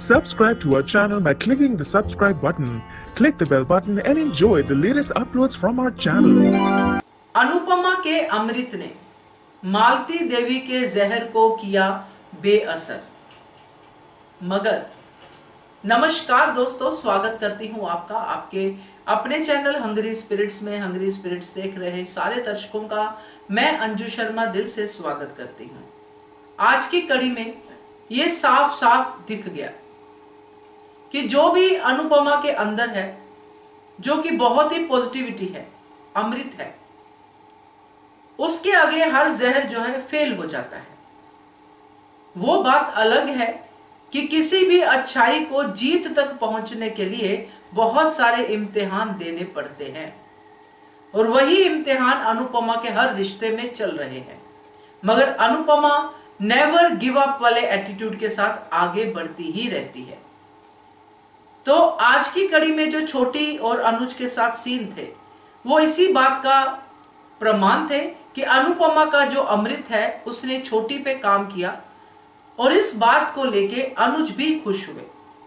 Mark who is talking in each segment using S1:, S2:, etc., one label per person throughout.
S1: Subscribe to our channel by clicking the subscribe button. Click the bell button and enjoy the latest uploads from our channel.
S2: Anupama के अमृत ने मालती देवी के जहर को किया बेअसर। मगर नमस्कार दोस्तों, स्वागत करती हूं आपका आपके अपने चैनल हंगरी स्पिरिट्स में। हंगरी स्पिरिट्स देख रहे सारे दर्शकों का मैं अंजू शर्मा दिल से स्वागत करती हूं। आज की कड़ी में ये साफ साफ दिख गया कि जो भी अनुपमा के अंदर है, जो कि बहुत ही पॉजिटिविटी है, अमृत है, उसके आगे हर जहर जो है फेल हो जाता है। वो बात अलग है कि किसी भी अच्छाई को जीत तक पहुंचने के लिए बहुत सारे इम्तिहान देने पड़ते हैं, और वही इम्तिहान अनुपमा के हर रिश्ते में चल रहे हैं। मगर अनुपमा नेवर गिव अप वाले एटीट्यूड के साथ आगे बढ़ती ही रहती है। तो आज की कड़ी में जो छोटी और अनुज के साथ सीन थे, वो इसी बात का प्रमाण थे कि अनुपमा का जो अमृत है उसने छोटी पे काम किया, और इस बात को लेके अनुज भी खुश हुए।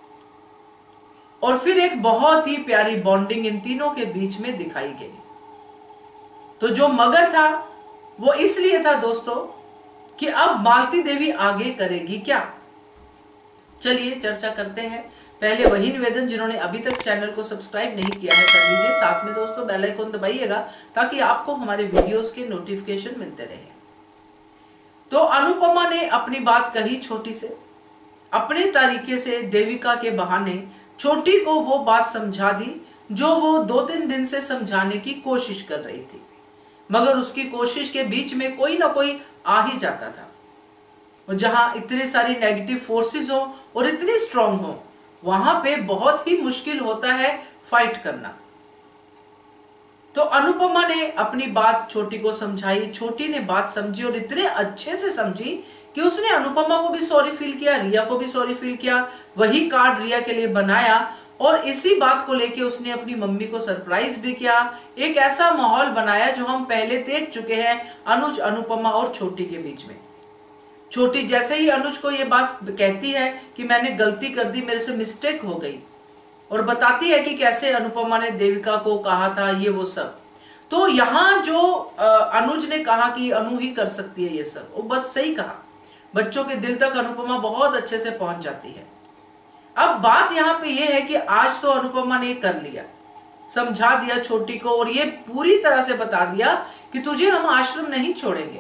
S2: और फिर एक बहुत ही प्यारी बॉन्डिंग इन तीनों के बीच में दिखाई गई। तो जो मगर था वो इसलिए था दोस्तों कि अब मालती देवी आगे करेगी क्या। चलिए चर्चा करते हैं। पहले वही निवेदन, जिन्होंने अभी तक चैनल को सब्सक्राइब नहीं किया है कर लीजिए। साथ में दोस्तों बेल आइकन दबाइएगा ताकि आपको हमारे वीडियोस के नोटिफिकेशन मिलते रहे। तो अनुपमा ने अपनी बात कही छोटी से, अपने तरीके से देविका के बहाने छोटी को वो बात समझा दी जो वो 2-3 दिन से समझाने की कोशिश कर रही थी। मगर उसकी कोशिश के बीच में कोई ना कोई आ ही जाता था। और जहां इतनी सारी नेगेटिव फोर्सेस हो और इतनी स्ट्रांग हो, वहां पे बहुत ही मुश्किल होता है फाइट करना। तो अनुपमा ने अपनी बात छोटी को समझाई, छोटी ने बात समझी और इतने अच्छे से समझी कि उसने अनुपमा को भी सॉरी फील किया, रिया को भी सॉरी फील किया। वही कार्ड रिया के लिए बनाया और इसी बात को लेके उसने अपनी मम्मी को सरप्राइज भी किया। एक ऐसा माहौल बनाया जो हम पहले देख चुके हैं अनुज, अनुपमा और छोटी के बीच में। छोटी जैसे ही अनुज को ये बात कहती है कि मैंने गलती कर दी, मेरे से मिस्टेक हो गई, और बताती है कि कैसे अनुपमा ने देविका को कहा था ये वो सब, तो यहां जो अनुज ने कहा कि अनु ही कर सकती है ये सब, वो बस सही कहा। बच्चों के दिल तक अनुपमा बहुत अच्छे से पहुंच जाती है। अब बात यहाँ पे ये है कि आज तो अनुपमा ने कर लिया, समझा दिया छोटी को, और ये पूरी तरह से बता दिया कि तुझे हम आश्रम नहीं छोड़ेंगे।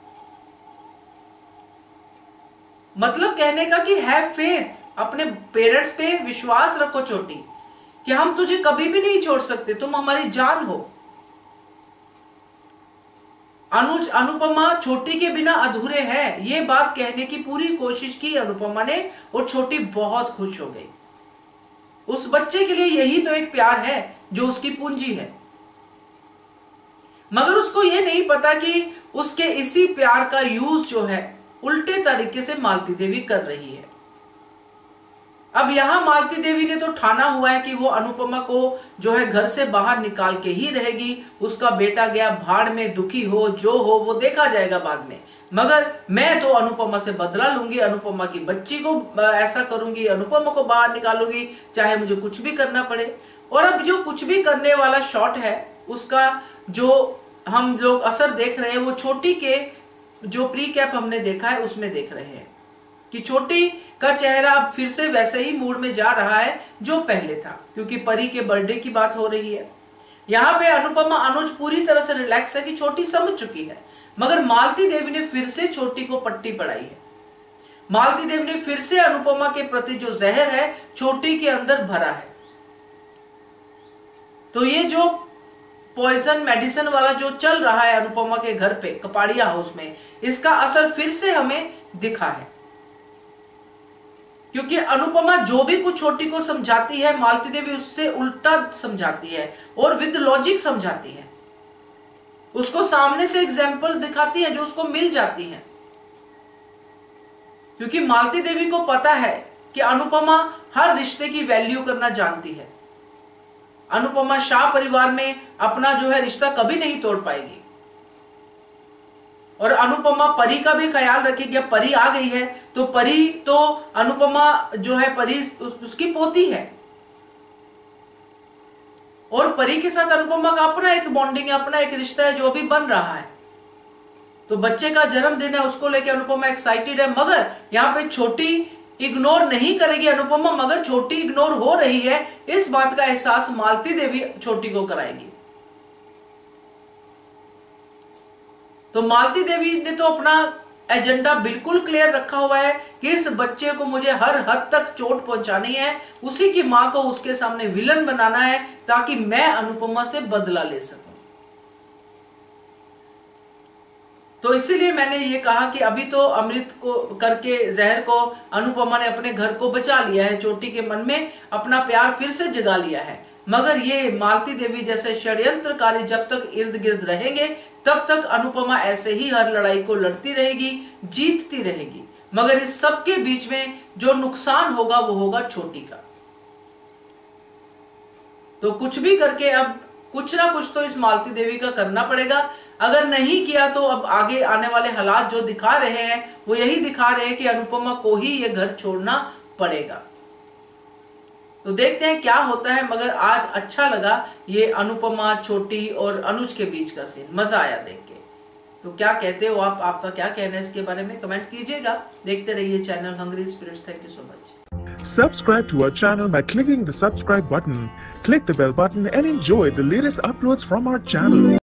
S2: मतलब कहने का कि हैव फेथ, अपने पेरेंट्स पे विश्वास रखो छोटी, कि हम तुझे कभी भी नहीं छोड़ सकते, तुम हमारी जान हो। अनुज, अनुपमा छोटी के बिना अधूरे हैं, ये बात कहने की पूरी कोशिश की अनुपमा ने, और छोटी बहुत खुश हो गई। उस बच्चे के लिए यही तो एक प्यार है जो उसकी पूंजी है। मगर उसको ये नहीं पता कि उसके इसी प्यार का यूज जो है उल्टे तरीके से मालती देवी कर रही है। अब यहां मालती देवी ने तो ठाना हुआ है कि वो अनुपमा को जो है घर से बाहर निकाल के ही रहेगी। उसका बेटा गया भाड़ में, दुखी हो जो हो वो देखा जाएगा बाद में, मगर मैं तो अनुपमा से बदला लूंगी, अनुपमा की बच्ची को ऐसा करूंगी, अनुपमा को बाहर निकालूंगी, चाहे मुझे कुछ भी करना पड़े। और अब जो कुछ भी करने वाला शॉट है उसका जो हम लोग असर देख रहे हैं, वो छोटी के जो प्री कैप हमने देखा है उसमें देख रहे हैं कि छोटी का चेहरा अब फिर से वैसे ही मूड में जा रहा है जो पहले था, क्योंकि परी के बर्थडे की बात हो रही है। यहाँ पे अनुपमा, अनुज पूरी तरह से रिलैक्स है कि छोटी समझ चुकी है। मगर मालती देवी ने फिर से छोटी को पट्टी पढ़ाई है। मालती देवी ने फिर से अनुपमा के प्रति जो जहर है छोटी के अंदर भरा है। तो ये जो पॉइजन मेडिसिन वाला जो चल रहा है अनुपमा के घर पे कपाड़िया हाउस में, इसका असर फिर से हमें दिखा है। क्योंकि अनुपमा जो भी कुछ छोटी को समझाती है, मालती देवी उससे उल्टा समझाती है और विद लॉजिक समझाती है। उसको सामने से एग्जांपल्स दिखाती है जो उसको मिल जाती हैं। क्योंकि मालती देवी को पता है कि अनुपमा हर रिश्ते की वैल्यू करना जानती है। अनुपमा शाह परिवार में अपना जो है रिश्ता कभी नहीं तोड़ पाएगी। और अनुपमा परी का भी ख्याल रखेगी। अब परी आ गई है तो परी तो अनुपमा जो है परी उसकी पोती है और परी के साथ अनुपमा का अपना एक बॉन्डिंग है, अपना एक रिश्ता है जो अभी बन रहा है। तो बच्चे का जन्मदिन है, उसको लेके अनुपमा एक्साइटेड है, मगर यहाँ पे छोटी इग्नोर नहीं करेगी अनुपमा, मगर छोटी इग्नोर हो रही है इस बात का एहसास मालती देवी छोटी को कराएगी। तो मालती देवी ने तो अपना एजेंडा बिल्कुल क्लियर रखा हुआ है कि इस बच्चे को मुझे हर हद तक चोट पहुंचानी है, उसी की मां को उसके सामने विलन बनाना है ताकि मैं अनुपमा से बदला ले सकूं। तो इसीलिए मैंने ये कहा कि अभी तो अमृत को करके जहर को अनुपमा ने अपने घर को बचा लिया है, चोटी के मन में अपना प्यार फिर से जगा लिया है, मगर ये मालती देवी जैसे षड्यंत्रकारी जब तक इर्द गिर्द रहेंगे तब तक अनुपमा ऐसे ही हर लड़ाई को लड़ती रहेगी, जीतती रहेगी, मगर इस सब के बीच में जो नुकसान होगा वो होगा छोटी का। तो कुछ भी करके अब कुछ ना कुछ तो इस मालती देवी का करना पड़ेगा। अगर नहीं किया तो अब आगे आने वाले हालात जो दिखा रहे हैं वो यही दिखा रहे हैं कि अनुपमा को ही ये घर छोड़ना पड़ेगा। तो देखते हैं क्या होता है, मगर आज अच्छा लगा ये अनुपमा, छोटी और अनुज के बीच का सीन, मजा आया देख के। तो क्या कहते हो आप, आपका क्या कहना है इसके बारे में कमेंट कीजिएगा। देखते रहिए channel Hungry Spirits. Thank you so much.
S1: Subscribe to our channel by clicking the subscribe button. Click the bell button and enjoy the latest uploads from our channel.